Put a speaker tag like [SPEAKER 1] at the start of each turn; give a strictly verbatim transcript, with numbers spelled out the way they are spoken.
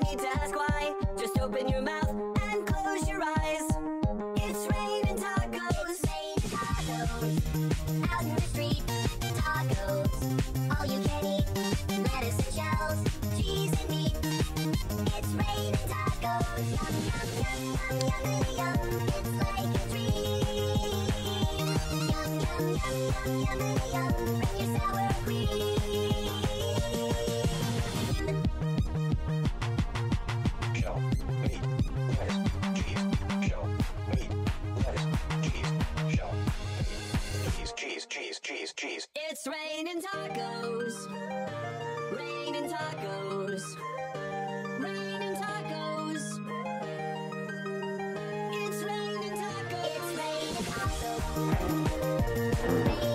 [SPEAKER 1] need to ask why. Just open your mouth and close your eyes. It's raining tacos.
[SPEAKER 2] Raining tacos. Out in the street, tacos. All you can eat. Lettuce and shells, cheese and meat. It's raining tacos. Yum, yum, yum, yum, yummity yum. It's like a dream. Yum, yum, yum, yum, yummity yum. Bring your sour cream.
[SPEAKER 3] Shell, meat, lettuce, cheese. Shell, meat, lettuce, cheese. Shell, meat, cheese, cheese, cheese, cheese.
[SPEAKER 1] It's raining tacos. Raining tacos. Raining tacos. It's raining tacos.
[SPEAKER 2] It's raining tacos.